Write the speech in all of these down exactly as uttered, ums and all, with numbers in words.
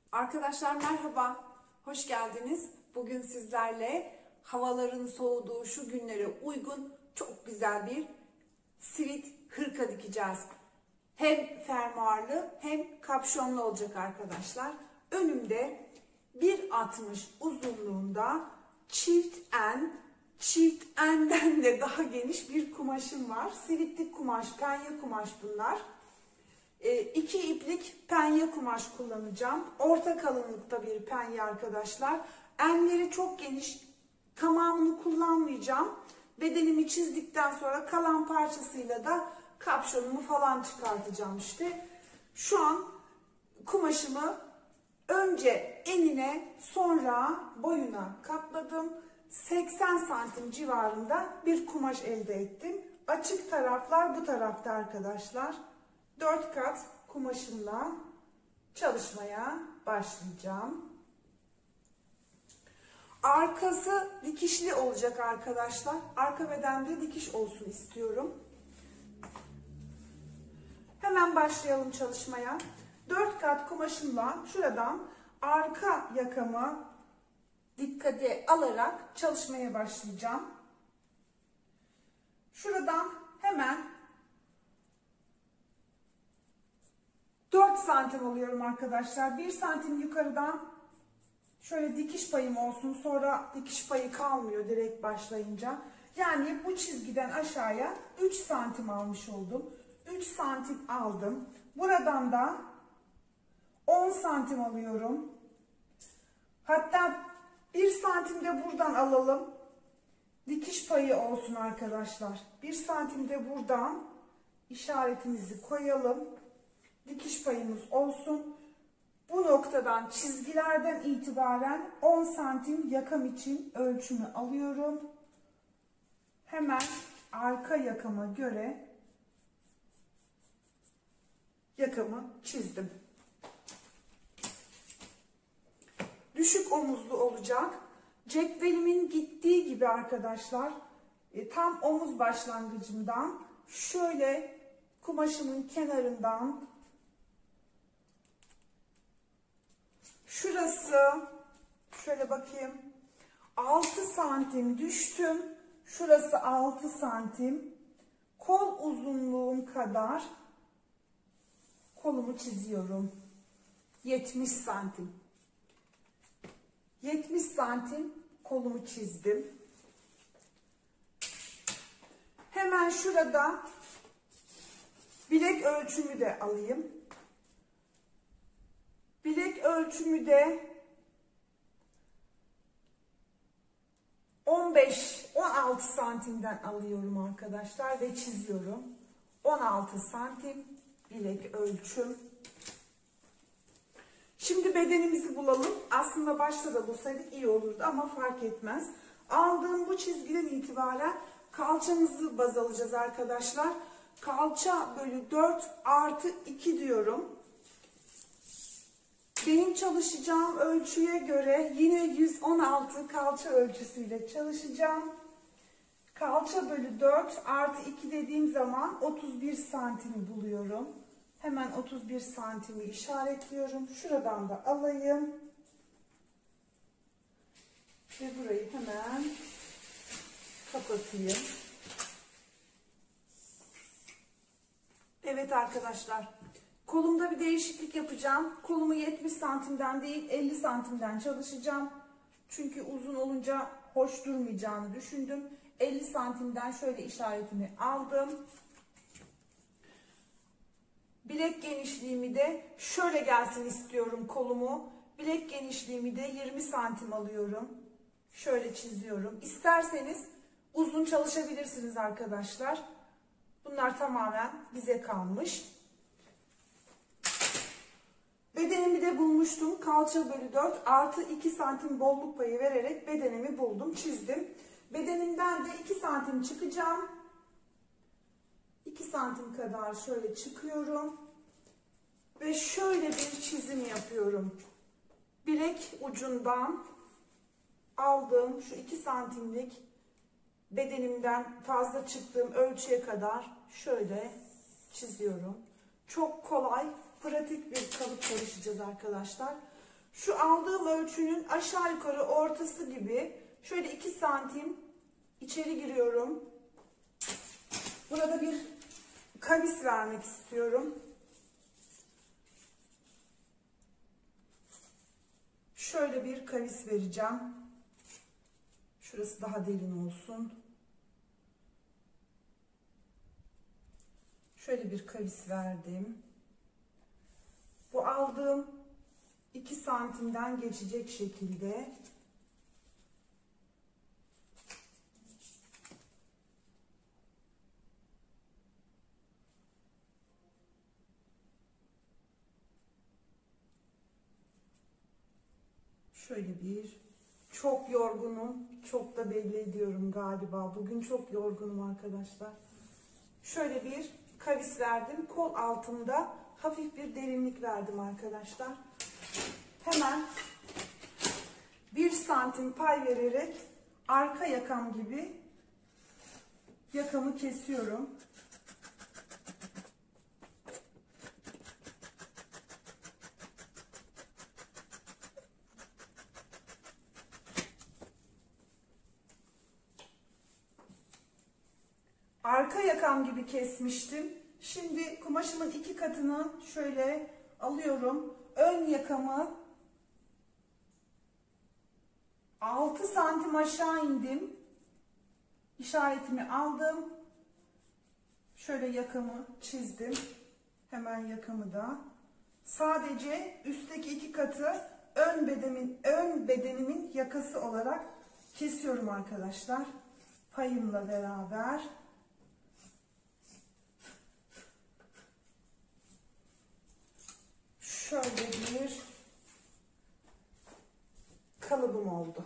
Arkadaşlar merhaba, hoş geldiniz. Bugün sizlerle havaların soğuduğu şu günlere uygun çok güzel bir sivit hırka dikeceğiz. Hem fermuarlı hem kapşonlu olacak arkadaşlar. Önümde bir altmış uzunluğunda çift en, çift enden de daha geniş bir kumaşım var. Sivitlik kumaş, penye kumaş bunlar. E, iki iplik penye kumaş kullanacağım. Orta kalınlıkta bir penye arkadaşlar. Enleri çok geniş. Tamamını kullanmayacağım. Bedenimi çizdikten sonra kalan parçasıyla da kapşonumu falan çıkartacağım işte. Şu an kumaşımı önce enine sonra boyuna katladım. seksen santim civarında bir kumaş elde ettim. Açık taraflar bu tarafta arkadaşlar. dört kat kumaşımla çalışmaya başlayacağım. Arkası dikişli olacak arkadaşlar. Arka bedende dikiş olsun istiyorum. Hemen başlayalım çalışmaya. dört kat kumaşımla şuradan arka yakamı dikkate alarak çalışmaya başlayacağım. Şuradan hemen dört santim alıyorum arkadaşlar. bir santim yukarıdan şöyle dikiş payım olsun. Sonra dikiş payı kalmıyor direkt başlayınca. Yani bu çizgiden aşağıya üç santim almış oldum. üç santim aldım. Buradan da on santim alıyorum. Hatta bir santim de buradan alalım. Dikiş payı olsun arkadaşlar. bir santim de buradan işaretimizi koyalım. Dikiş payımız olsun. Bu noktadan çizgilerden itibaren on santim yakam için ölçümü alıyorum. Hemen arka yakama göre yakamı çizdim. Düşük omuzlu olacak. Cetvelimin gittiği gibi arkadaşlar e, tam omuz başlangıcından şöyle kumaşımın kenarından şurası şöyle bakayım altı santim düştüm. Şurası altı santim. Kol uzunluğum kadar kolumu çiziyorum. yetmiş santim. yetmiş santim kolumu çizdim. Hemen şurada bilek ölçümü de alayım. Bilek ölçümü de on beş on altı santimden alıyorum arkadaşlar ve çiziyorum. on altı santim bilek ölçüm. Şimdi bedenimizi bulalım. Aslında başta da bulsaydık iyi olurdu ama fark etmez. Aldığım bu çizgiden itibaren kalçamızı baz alacağız arkadaşlar. Kalça bölü dört artı iki diyorum. Benim çalışacağım ölçüye göre yine yüz on altı kalça ölçüsüyle çalışacağım. Kalça bölü dört artı iki dediğim zaman otuz bir santimi buluyorum. Hemen otuz bir santimi işaretliyorum. Şuradan da alayım. Ve burayı hemen kapatayım. Evet arkadaşlar. Kolumda bir değişiklik yapacağım. Kolumu yetmiş santimden değil elli santimden çalışacağım. Çünkü uzun olunca hoş durmayacağını düşündüm. elli santimden şöyle işaretimi aldım. Bilek genişliğimi de şöyle gelsin istiyorum kolumu. Bilek genişliğimi de yirmi santim alıyorum. Şöyle çiziyorum. İsterseniz uzun çalışabilirsiniz arkadaşlar. Bunlar tamamen bize kalmış. Bedenimi de bulmuştum. Kalça bölü dört artı iki santim bolluk payı vererek bedenimi buldum, çizdim. Bedenimden de iki santim çıkacağım. iki santim kadar şöyle çıkıyorum. Ve şöyle bir çizim yapıyorum. Bilek ucundan aldığım şu iki santimlik bedenimden fazla çıktığım ölçüye kadar şöyle çiziyorum. Çok kolay, pratik bir kalıp çalışacağız arkadaşlar. Şu aldığım ölçünün aşağı yukarı ortası gibi şöyle iki santim içeri giriyorum. Burada bir kavis vermek istiyorum. Şöyle bir kavis vereceğim. Şurası daha derin olsun. Şöyle bir kavis verdim. Bu aldığım iki santimden geçecek şekilde şöyle bir, çok yorgunum, çok da belli ediyorum galiba. Bugün çok yorgunum arkadaşlar. Şöyle bir kavis verdim. Kol altında hafif bir derinlik verdim arkadaşlar. Hemen bir santim pay vererek arka yakam gibi yakamı kesiyorum. Arka yakam gibi kesmiştim. Şimdi kumaşımın iki katını şöyle alıyorum. Ön yakamı altı santim aşağı indim. İşaretimi aldım. Şöyle yakamı çizdim. Hemen yakamı da. Sadece üstteki iki katı ön bedenimin, ön bedenimin yakası olarak kesiyorum arkadaşlar. Payımla beraber. Şöyle bir kalıbım oldu.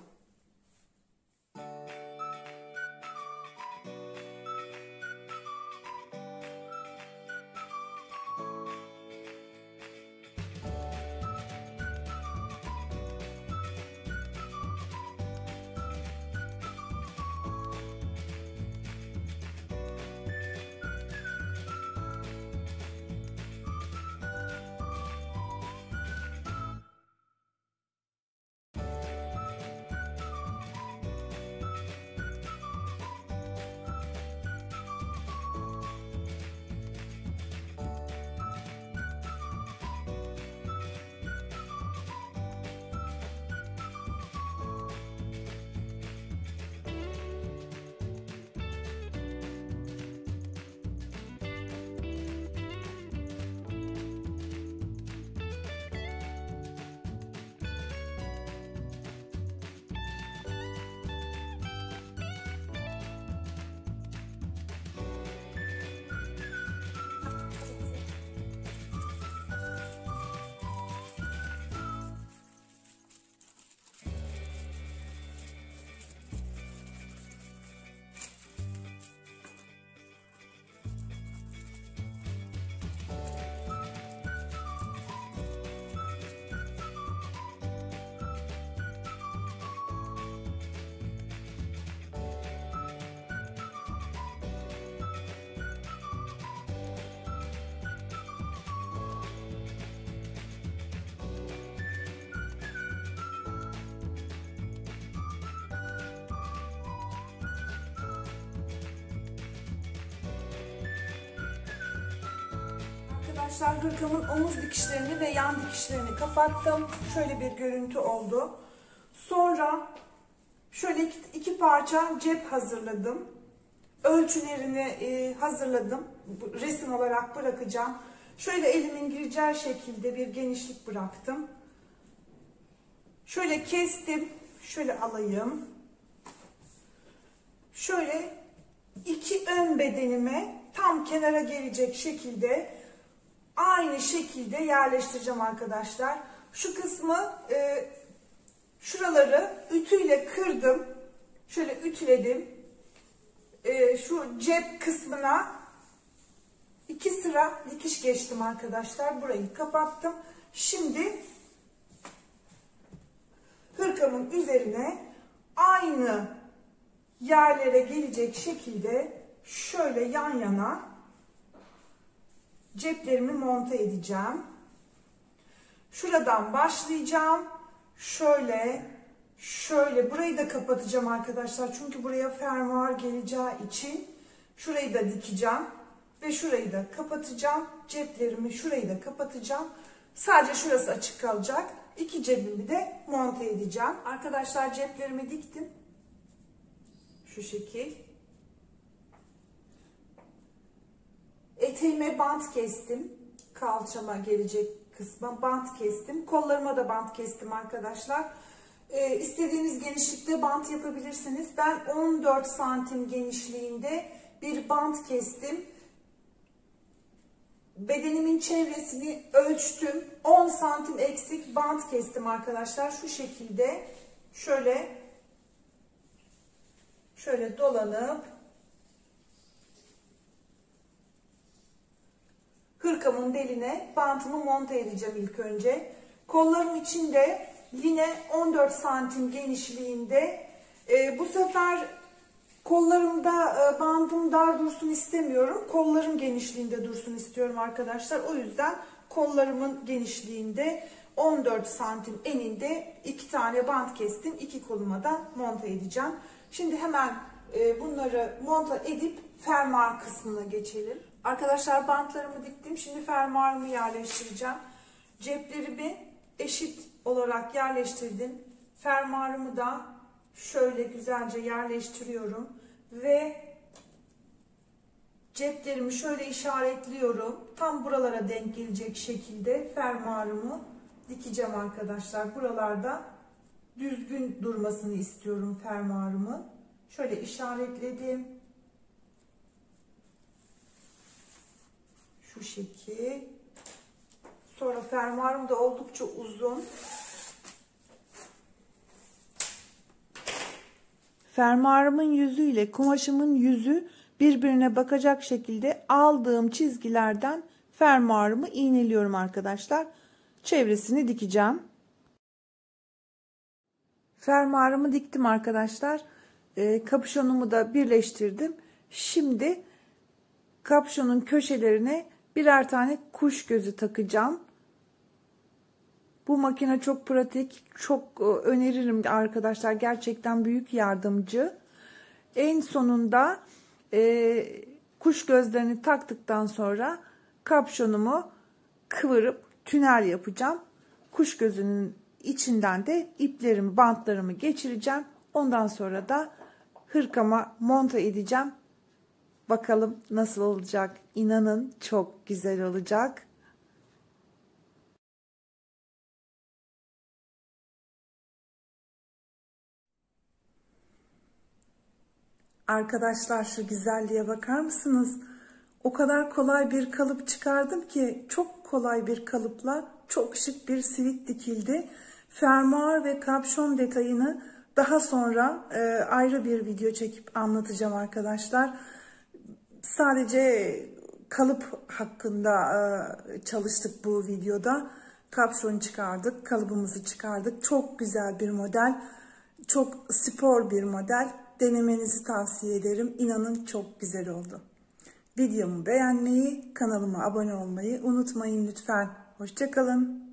Arkadaşlar hırkamın omuz dikişlerini ve yan dikişlerini kapattım. Şöyle bir görüntü oldu. Sonra şöyle iki, iki parça cep hazırladım. Ölçülerini e, hazırladım. Resim olarak bırakacağım. Şöyle elimin gireceği şekilde bir genişlik bıraktım. Şöyle kestim. Şöyle alayım. Şöyle iki ön bedenime tam kenara gelecek şekilde aynı şekilde yerleştireceğim arkadaşlar. Şu kısmı e, şuraları ütüyle kırdım. Şöyle ütüledim. E, şu cep kısmına iki sıra dikiş geçtim arkadaşlar. Burayı kapattım. Şimdi hırkamın üzerine aynı yerlere gelecek şekilde şöyle yan yana ceplerimi monte edeceğim. Şuradan başlayacağım. şöyle şöyle burayı da kapatacağım arkadaşlar. Çünkü buraya fermuar geleceği için şurayı da dikeceğim ve şurayı da kapatacağım. Ceplerimi şurayı da kapatacağım. Sadece şurası açık kalacak. İki cebimi de monte edeceğim. Arkadaşlar ceplerimi diktim. Şu şekil. Eteğime bant kestim. Kalçama gelecek kısma bant kestim. Kollarıma da bant kestim arkadaşlar. Ee, istediğiniz genişlikte bant yapabilirsiniz. Ben on dört santim genişliğinde bir bant kestim. Bedenimin çevresini ölçtüm. on santim eksik bant kestim arkadaşlar. Şu şekilde şöyle şöyle dolanıp hırkamın beline bantımı monte edeceğim ilk önce. Kollarım için de yine on dört santim genişliğinde. Ee, bu sefer kollarımda e, bandım dar dursun istemiyorum. Kollarım genişliğinde dursun istiyorum arkadaşlar. O yüzden kollarımın genişliğinde on dört santim eninde iki tane bant kestim. İki koluma da monte edeceğim. Şimdi hemen e, bunları monte edip fermuar kısmına geçelim. Arkadaşlar bantlarımı diktim. Şimdi fermuarımı yerleştireceğim. Ceplerimi eşit olarak yerleştirdim. Fermuarımı da şöyle güzelce yerleştiriyorum ve ceplerimi şöyle işaretliyorum. Tam buralara denk gelecek şekilde fermuarımı dikeceğim arkadaşlar. Buralarda düzgün durmasını istiyorum fermuarımı. Şöyle işaretledim. Şu şekil. Sonra fermuarım da oldukça uzun. Fermuarımın yüzü ile kumaşımın yüzü birbirine bakacak şekilde aldığım çizgilerden fermuarımı iğneliyorum arkadaşlar. Çevresini dikeceğim. Fermuarımı diktim arkadaşlar. E, kapüşonumu da birleştirdim. Şimdi kapüşonun köşelerine birer tane kuş gözü takacağım. Bu makine çok pratik, çok öneririm arkadaşlar. Gerçekten büyük yardımcı. En sonunda e, kuş gözlerini taktıktan sonra kapşonumu kıvırıp tünel yapacağım. Kuş gözünün içinden de iplerimi, bantlarımı geçireceğim. Ondan sonra da hırkama monte edeceğim. Bakalım nasıl olacak? İnanın çok güzel olacak. Arkadaşlar şu güzelliğe bakar mısınız? O kadar kolay bir kalıp çıkardım ki çok kolay bir kalıpla çok şık bir sivit dikildi. Fermuar ve kapşon detayını daha sonra e, ayrı bir video çekip anlatacağım arkadaşlar. Sadece kalıp hakkında e, çalıştık bu videoda. Kapşon çıkardık, kalıbımızı çıkardık. Çok güzel bir model, çok spor bir model. Denemenizi tavsiye ederim. İnanın çok güzel oldu. Videomu beğenmeyi, kanalıma abone olmayı unutmayın lütfen. Hoşça kalın.